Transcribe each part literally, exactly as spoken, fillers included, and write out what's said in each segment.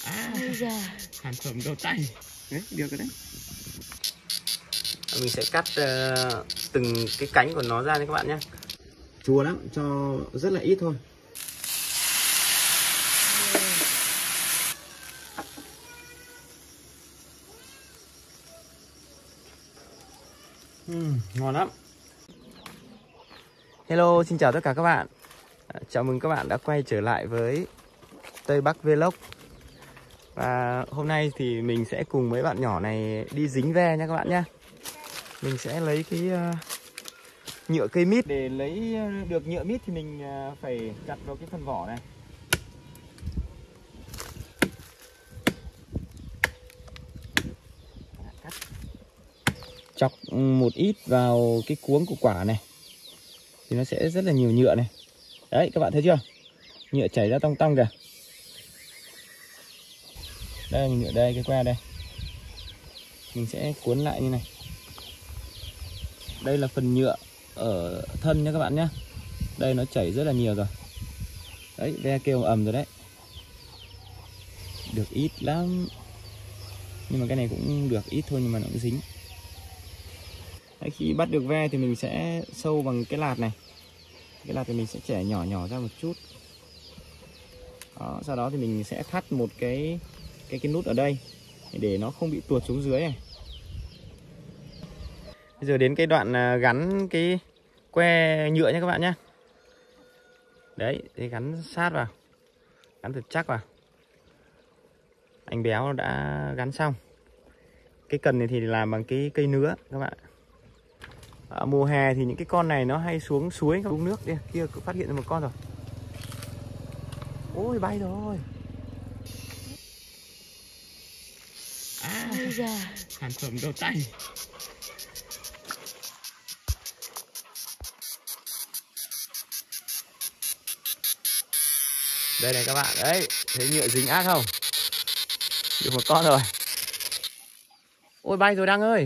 À, sản phẩm đầu tay. Đấy, được rồi đấy. Mình sẽ cắt uh, từng cái cánh của nó ra nha các bạn nhé. Chua lắm, cho rất là ít thôi. uhm, Ngon lắm. Hello, xin chào tất cả các bạn. Chào mừng các bạn đã quay trở lại với Tây Bắc Vlog. Và hôm nay thì mình sẽ cùng mấy bạn nhỏ này đi dính ve nha các bạn nhé. Mình sẽ lấy cái uh, nhựa cây mít. Để lấy được nhựa mít thì mình uh, phải chặt vào cái phần vỏ này. Chọc một ít vào cái cuống của quả này thì nó sẽ rất là nhiều nhựa này. Đấy, các bạn thấy chưa? Nhựa chảy ra tong tong kìa. Đây, nhựa đây, cái que đây. Mình sẽ cuốn lại như này. Đây là phần nhựa ở thân nha các bạn nhé. Đây nó chảy rất là nhiều rồi. Đấy, ve kêu ầm rồi đấy. Được ít lắm. Nhưng mà cái này cũng được ít thôi, nhưng mà nó cũng dính. Đấy, khi bắt được ve thì mình sẽ sâu bằng cái lạt này. Cái lạt thì mình sẽ chẻ nhỏ nhỏ ra một chút. Đó, sau đó thì mình sẽ thắt một cái cái cái nút ở đây để nó không bị tuột xuống dưới này. Bây giờ đến cái đoạn gắn cái que nhựa nha các bạn nhé. Đấy, để gắn sát vào, gắn thật chắc vào. Anh Béo nó đã gắn xong. Cái cần này thì làm bằng cái cây nứa các bạn. Ở mùa hè thì những cái con này nó hay xuống suối uống nước. Đây, kia cứ phát hiện ra một con rồi. Ôi, bay rồi. À, sản phẩm đầu tay. Đây này các bạn, đấy, thấy nhựa dính ác không? Được một con rồi. Ôi, bay rồi Đăng ơi.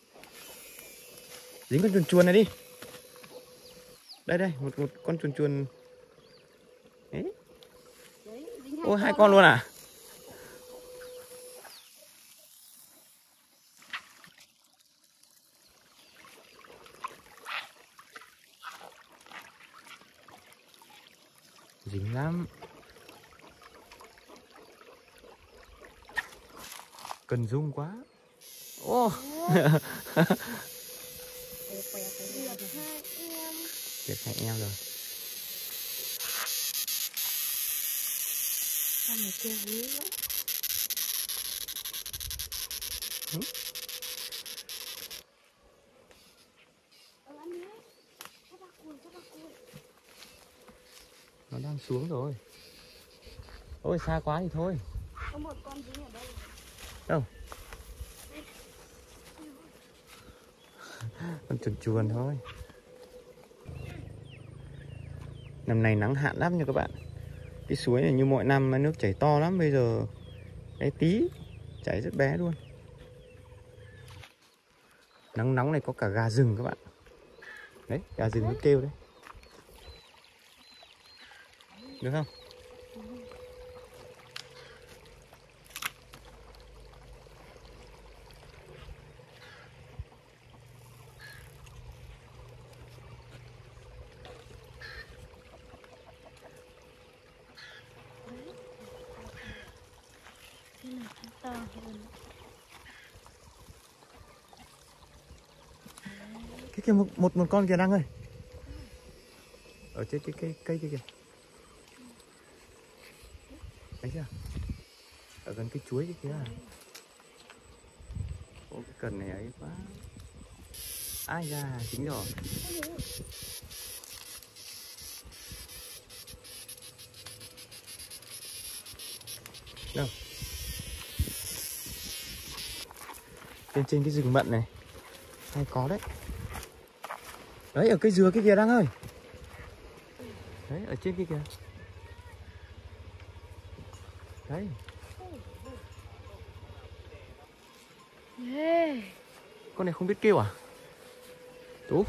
Dính con chuồn chuồn này đi. Đây đây, một, một con chuồn chuồn. Đấy. Ôi, hai con luôn à? Dính lắm. Cần zoom quá. Ô. Oh. Được hai em rồi. Con này kêu dữ lắm. Ừ. Nó đang xuống rồi. Ôi, xa quá thì thôi. Có một con dính ở đây. Đâu? Con chuồn chuồn thôi. Năm nay nắng hạn lắm nha các bạn. Cái suối này như mọi năm nước chảy to lắm. Bây giờ cái tí chảy rất bé luôn. Nắng nóng này có cả gà rừng các bạn. Đấy, gà rừng nó kêu đấy. Được không? To hơn. Cái kia một một một con kìa Đăng ơi. Ở trên cái cây cây kia kìa. Thấy chưa? Ở gần cái chuối kia kìa. Ô, cái cần này ấy quá. Ai da, chính rồi. Đâu? Trên trên cái rừng mận này hay có đấy. Đấy, ở cây dừa kia kìa Đăng ơi. Đấy, ở trên kia kìa. Đấy. Yeah. Con này không biết kêu à? Tú.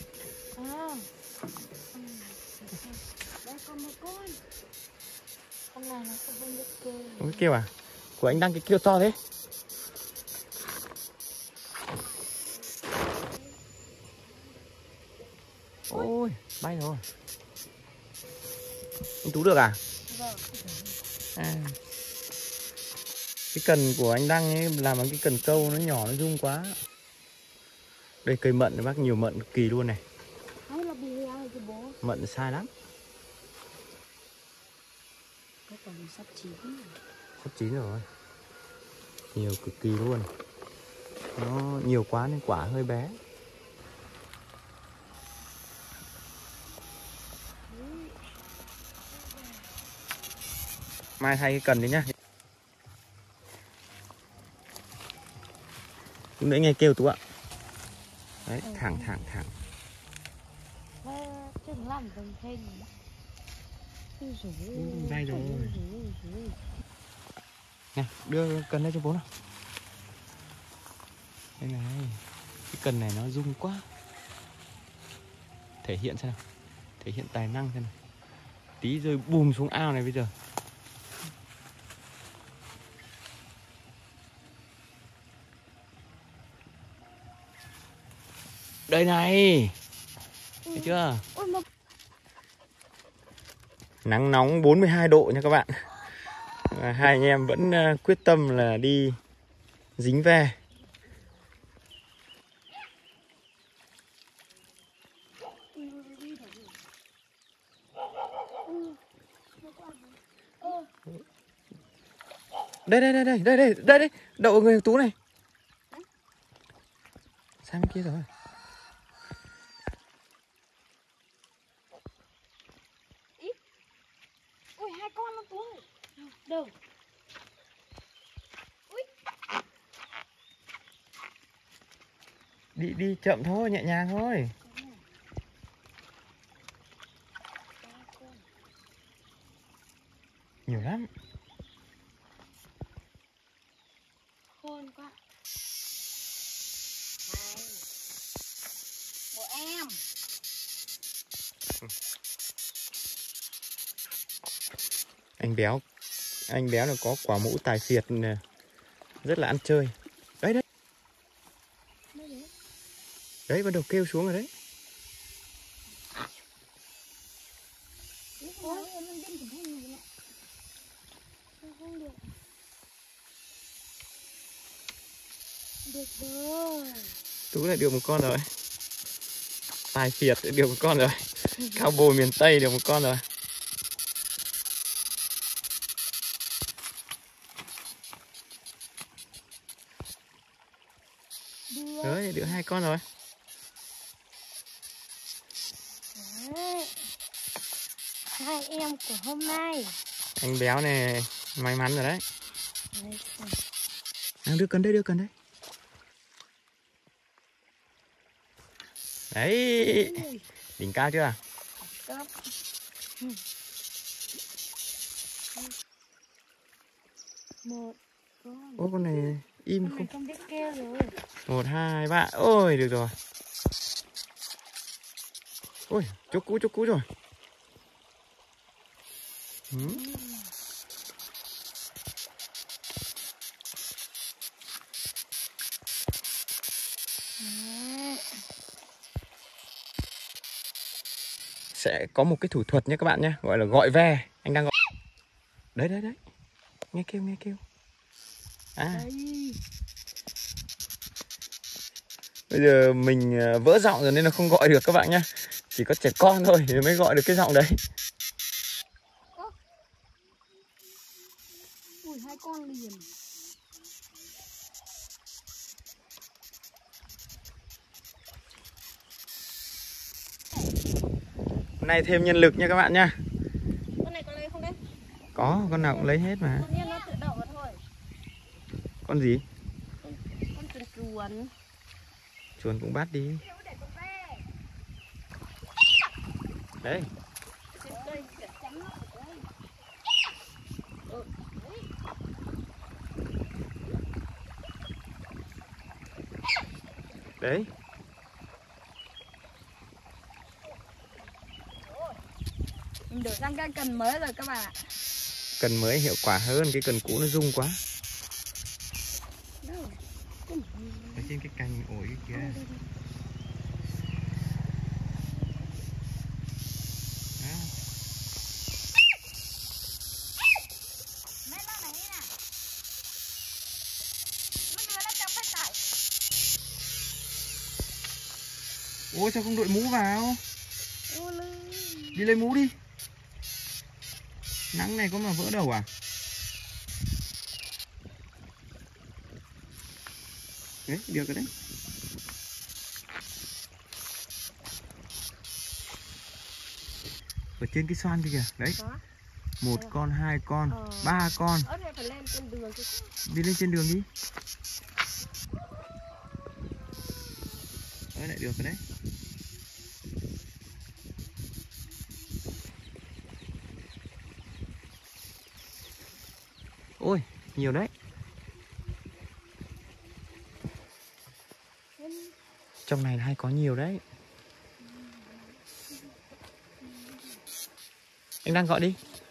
À. Đây còn một con. Con này nó không không biết kêu. Không biết kêu à? Của anh Đăng cái kêu to thế. Ôi, bay rồi. Anh Tú được à? Vâng. À. Cái cần của anh Đăng ấy làm bằng cái cần câu nó nhỏ, nó rung quá. Đây cây mận bác, nhiều mận cực kỳ luôn này. Hay là bị heo rồi chứ bố. Mận sai lắm. Cái còn sắp chín rồi. Sắp chín rồi. Nhiều cực kỳ luôn. Nó nhiều quá nên quả hơi bé. Mai thay cái cần đấy nhá. Lúc nãy nghe kêu Tú ạ. Đấy, thẳng thẳng thẳng. Chừng làm đồng thêm. Đây rồi. Nè, đưa cần đây cho bố nào. Đây này. Cái cần này nó rung quá. Thể hiện xem nào. Thể hiện tài năng xem nào. Tí rơi bùm xuống ao này bây giờ. Đây này. Thấy chưa? Nắng nóng bốn mươi hai độ nha các bạn. Và hai anh em vẫn quyết tâm là đi dính ve. Đây đây đây đây đây đây đây đây, đậu ở người Tú này. Sang bên kia rồi. Ui, hai con nó Tú ơi. Đâu? Ui. Đi đi chậm thôi, nhẹ nhàng thôi. Nhiều lắm. Khôn quá. Này. Của em. Anh béo, anh béo là có quả mũ tài phiệt nè, rất là ăn chơi. Đấy đấy. Đấy bắt đầu kêu xuống rồi đấy. Ôi, em đang định thằng này nè. Không được. Được rồi. Tú lại được một con rồi. Tài phiệt được một con rồi. Cowboy miền Tây được một con rồi. Được. Đấy, được hai con rồi. Đấy. Hai em của hôm nay. Anh béo này may mắn rồi đấy. Đấy. À, đưa cần đây, đưa cần đây. Đấy. Đỉnh cao chưa? Cấp. Một con. Ô con này im Con không? này không biết kêu rồi. Một, hai, ba. Ôi được rồi. Ôi chốt cú chốt cú rồi. Ừ. Sẽ có một cái thủ thuật nhé các bạn nhé, gọi là gọi ve. Anh đang gọi. Đấy đấy đấy. Nghe kêu nghe kêu. À. Bây giờ mình vỡ giọng rồi nên là không gọi được các bạn nhé. Chỉ có trẻ con thôi thì mới gọi được cái giọng đấy. Ui, hai con liền. Hôm nay thêm nhân lực nha các bạn nha. Con này có lấy không đấy? Có, con nào cũng lấy hết mà. Con nhiên nó tự đậu vào thôi. Con gì? Con, con chuồn chuồn. Chuồn cũng bắt đi. Đấy. Đấy. Mình đổi sang cây cần mới rồi các bạn ạ. cần mới hiệu quả hơn, cái cần cũ nó rung quá. Đâu? Ở trên cái cành ổi kia. Đó. Mấy lo này nè. Mấy đứa nó trong phải tải. Ôi sao không đội mũ vào? Ô lư. Đi lấy mũ đi. Nắng này có mà vỡ đầu à? Đấy, được rồi đấy. Ở trên cái xoan kia kìa, đấy. Có. Một Ờ. con, hai con, Ờ. ba con. Ở đây phải lên trên đường chứ. Đi lên trên đường đi. Đấy lại được rồi đấy. Ôi, nhiều đấy. Trong này hay có nhiều đấy. Anh đang gọi đi.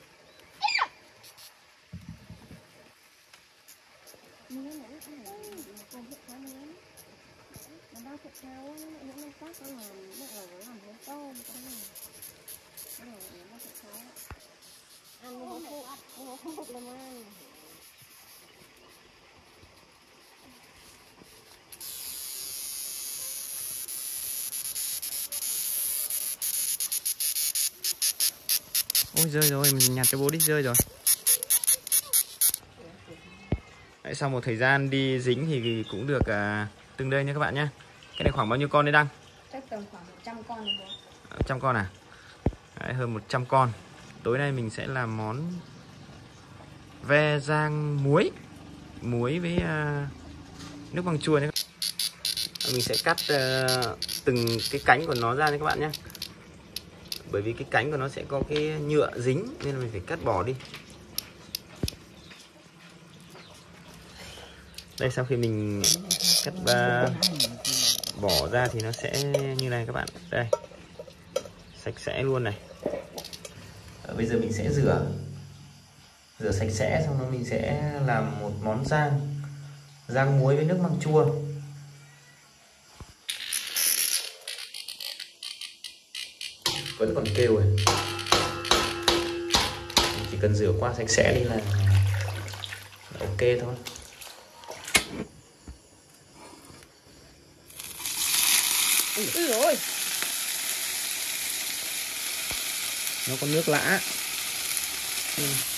Ôi rơi rồi, mình nhặt cho bố đi, rơi rồi. Đấy, sau một thời gian đi dính thì cũng được à, từng đây nha các bạn nhé. Cái này khoảng bao nhiêu con đấy Đăng? Chắc tầm khoảng một trăm con này bố. một trăm con à? Đấy, hơn một trăm con. Tối nay mình sẽ làm món ve rang muối. Muối với à, nước măng chua nhé. Mình sẽ cắt à, từng cái cánh của nó ra nha các bạn nhé. Bởi vì cái cánh của nó sẽ có cái nhựa dính nên là mình phải cắt bỏ đi. Đây, sau khi mình cắt uh, bỏ ra thì nó sẽ như này các bạn. Đây, sạch sẽ luôn này. Ở bây giờ mình sẽ rửa Rửa sạch sẽ, xong rồi mình sẽ làm một món rang Rang muối với nước măng chua. Vẫn còn kêu rồi. Mình chỉ cần rửa qua sạch sẽ đi là, là ok thôi. Ui rồi. Nó có nước lã. Ừ.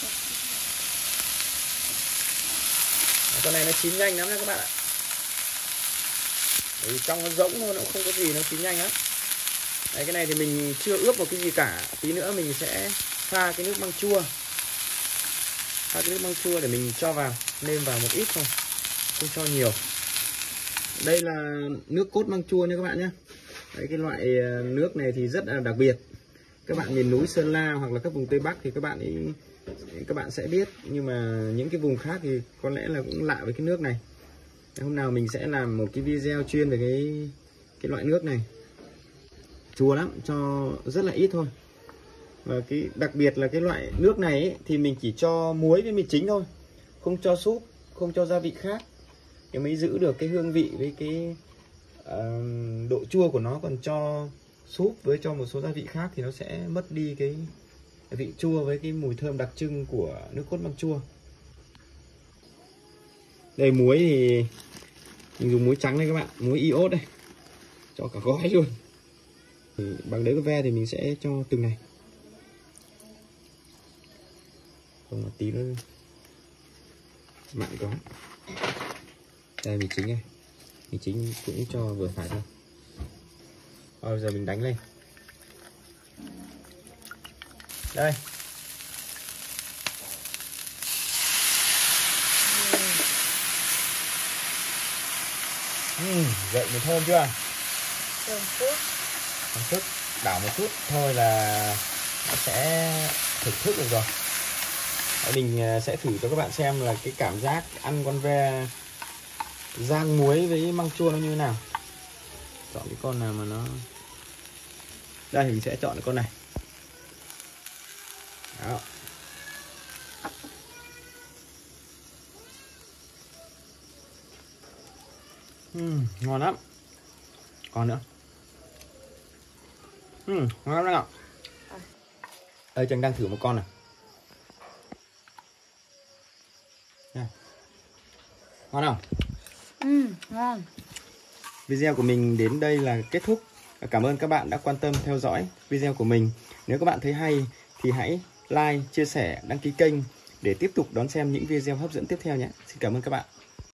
Con này nó chín nhanh lắm nha các bạn ạ. Bởi vì trong nó rỗng thôi, nó không có gì, nó chín nhanh lắm. Đấy, cái này thì mình chưa ướp vào cái gì cả. Tí nữa mình sẽ pha cái nước măng chua. Pha cái nước măng chua để mình cho vào, nêm vào một ít thôi, không cho nhiều. Đây là nước cốt măng chua nha các bạn nhé. Đấy, cái loại nước này thì rất là đặc biệt. Các bạn miền núi Sơn La hoặc là các vùng Tây Bắc thì các bạn ấy, các bạn sẽ biết, nhưng mà những cái vùng khác thì có lẽ là cũng lạ với cái nước này. Hôm nào mình sẽ làm một cái video chuyên về cái cái loại nước này. Chua lắm, cho rất là ít thôi. Và cái đặc biệt là cái loại nước này ấy, thì mình chỉ cho muối với mì chính thôi, không cho súp, không cho gia vị khác, để mới giữ được cái hương vị với cái uh, độ chua của nó. Còn cho súp với cho một số gia vị khác thì nó sẽ mất đi cái vị chua với cái mùi thơm đặc trưng của nước cốt măng chua. Đây, muối thì mình dùng muối trắng đây các bạn, muối iốt đây, cho cả gói luôn. Thì bằng đấy cái ve thì mình sẽ cho từng này, không một tí nữa mặn quá. Đây mì chính này, mì chính cũng cho vừa phải thôi. Rồi bây giờ mình đánh lên. Đây. Uhm, vậy mà thơm chưa? Thơm phức. Thơm phức. Đảo một chút thôi là nó sẽ thưởng thức được rồi. Mình sẽ thử cho các bạn xem là cái cảm giác ăn con ve rang muối với măng chua nó như thế nào. Chọn cái con nào mà nó... Đây, mình sẽ chọn cái con này. Đó. uhm, ngon lắm. Còn nữa. Uhm, ngon lắm đấy ạ. Đây Trần đang thử một con này. Này. Ngon không? Ừ, ngon. Video của mình đến đây là kết thúc. Cảm ơn các bạn đã quan tâm theo dõi video của mình. Nếu các bạn thấy hay thì hãy like, chia sẻ, đăng ký kênh để tiếp tục đón xem những video hấp dẫn tiếp theo nhé. Xin cảm ơn các bạn.